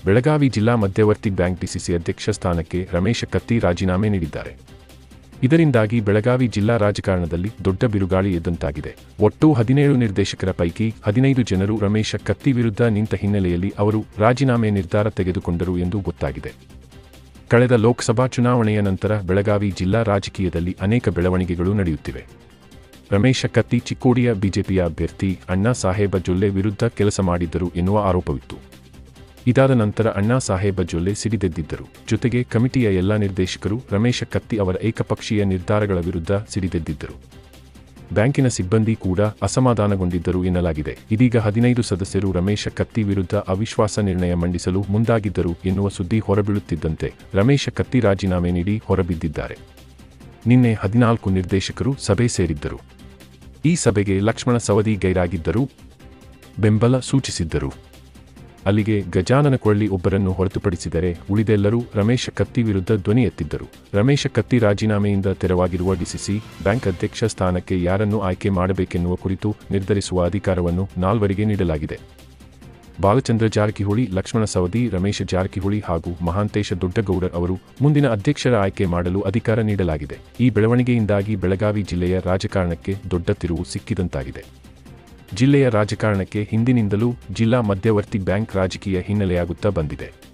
ಬೆಳಗಾವಿ ಜಿಲ್ಲಾ ಮಧ್ಯವರ್ತಿ bank DCC ಅಧ್ಯಕ್ಷ ಸ್ಥಾನಕ್ಕೆ ರಮೇಶ ಕತ್ತಿ ರಾಜೀನಾಮೆ ನೀಡಿದ್ದಾರೆ. ಇದರಿಂದಾಗಿ ಬೆಳಗಾವಿ ಜಿಲ್ಲಾ ರಾಜಕಾರಣದಲ್ಲಿ ದೊಡ್ಡ ಬಿರುಗಾಳಿ ಎದ್ದಂತಾಗಿದೆ. ಒಟ್ಟು 17 ನಿರ್ದೇಶಕರ ಪೈಕಿ 15 ಜನರು ರಮೇಶ ಕತ್ತಿ ವಿರುದ್ಧ ನಿಂತ ಹಿನ್ನೆಲೆಯಲ್ಲಿ ಅವರು ರಾಜೀನಾಮೆ ನಿರ್ಧಾರ ತೆಗೆದುಕೊಂಡರು ಎಂದು ಗೊತ್ತಾಗಿದೆ. ಕಳೆದ ಲೋಕಸಭಾ ಚುನಾವಣೆಯ ನಂತರ ಬೆಳಗಾವಿ ಜಿಲ್ಲಾ ರಾಜಕೀಯದಲ್ಲಿ ಅನೇಕ ಬೆಳವಣಿಗೆಗಳು ನಡೆಯುತ್ತಿವೆ. ರಮೇಶ ಕತ್ತಿ ಚಿಕ್ಕೋಡಿಯ ಬಿಜೆಪಿಯ ಅಭ್ಯರ್ಥಿ ಅಣ್ಣಾ ಸಾಹೇಬ ಜೊಲ್ಲೆ ವಿರುದ್ಧ ಕೆಲಸ ಮಾಡಿದ್ದರು ಎನ್ನುವ ಆರೋಪವಿತ್ತು. ಇದಾದ ನಂತರ ಅಣ್ಣಾ ಸಾಹೇಬ ಜೊಲ್ಲೆ ಸಿಡಿದೆದ್ದಿದ್ದರು. ಜೊತೆಗೆ ಕಮಿಟಿಯ ಎಲ್ಲ ನಿರ್ದೇಶಕರು ರಮೇಶ ಕತ್ತಿ ಅವರ ಏಕಪಕ್ಷೀಯ ನಿರ್ಧಾರಗಳ ವಿರುದ್ಧ ಸಿಡಿದೆದ್ದಿದ್ದರು. ಬ್ಯಾಂಕಿನ ಸಿಬ್ಬಂದಿ ಕೂಡ ಅಸಮಾಧಾನಗೊಂಡಿದ್ದರು ಎನ್ನಲಾಗಿದೆ. ಇದೀಗ 15 ಸದಸ್ಯರು ರಮೇಶ ಕತ್ತಿ ವಿರುದ್ಧ ಅವಿಶ್ವಾಸ ನಿರ್ಣಯ ಮಂಡಿಸಲು ಮುಂದಾಗಿದ್ದರು ಎನ್ನುವ ಸುದ್ದಿ ಹೊರಬೀಳುತ್ತಿದ್ದಂತೆ ರಮೇಶ ಕತ್ತಿ ರಾಜೀನಾಮೆ ನೀಡಿ ಹೊರಬಿದ್ದಿದ್ದಾರೆ. ನಿನ್ನೆ 14 ನಿರ್ದೇಶಕರು ಸಭೆ ಸೇರಿದ್ದರು. ಈ ಸಭೆಗೆ ಲಕ್ಷ್ಮಣ ಸವದಿ ಗೈರಾಗಿದ್ದರು, ಬೆಂಬಲ ಸೂಚಿಸಿದ್ದರು. ಅಲ್ಲಿಗೆ ಗಜಾನನ ಕೊಳ್ಳಿ ಒಬ್ಬರನ್ನು ಹೊರತುಪಡಿಸಿದರೆ ಉಳಿದೆಲ್ಲರೂ ರಮೇಶ ಕತ್ತಿ ವಿರುದ್ಧ ಧ್ವನಿ ಎತ್ತಿದ್ದರು. ರಮೇಶ ಕತ್ತಿ ರಾಜೀನಾಮೆಯಿಂದ ತೆರವಾಗಿರುವ ಡಿಸಿಸಿ ಬ್ಯಾಂಕ್ ಅಧ್ಯಕ್ಷ ಸ್ಥಾನಕ್ಕೆ ಯಾರನ್ನು ಆಯ್ಕೆ ಮಾಡಬೇಕೆನ್ನುವ ಕುರಿತು ನಿರ್ಧರಿಸುವ ಅಧಿಕಾರವನ್ನು 4 ನೀಡಲಾಗಿದೆ. ಬಾಲಚಂದ್ರ ಜಾರಕಿಹೊಳಿ, ಲಕ್ಷ್ಮಣ ಸವದಿ, ರಮೇಶ ಜಾರಕಿಹೊಳಿ ಹಾಗೂ ಮಹಾಂತೇಶ ದೊಡ್ಡಗೌಡರ್ ಅವರು ಮುಂದಿನ ಅಧ್ಯಕ್ಷರ ಆಯ್ಕೆ ಮಾಡಲು ಅಧಿಕಾರ ನೀಡಲಾಗಿದೆ. ಈ ಬೆಳವಣಿಗೆಯಿಂದಾಗಿ ಬೆಳಗಾವಿ ಜಿಲ್ಲೆಯ ರಾಜಕಾರಣಕ್ಕೆ ದೊಡ್ಡ ತಿರುವು ಸಿಕ್ಕಿದಂತಾಗಿದೆ. ಜಿಲ್ಲೆಯ ರಾಜಕಾರಣಕ್ಕೆ ಹಿಂದಿನಿಂದಲೂ ಜಿಲ್ಲಾ ಮಧ್ಯವರ್ತಿ ಬ್ಯಾಂಕ್ ರಾಜಕೀಯ ಹಿನ್ನೆಲೆಯಾಗುತ್ತಾ ಬಂದಿದೆ.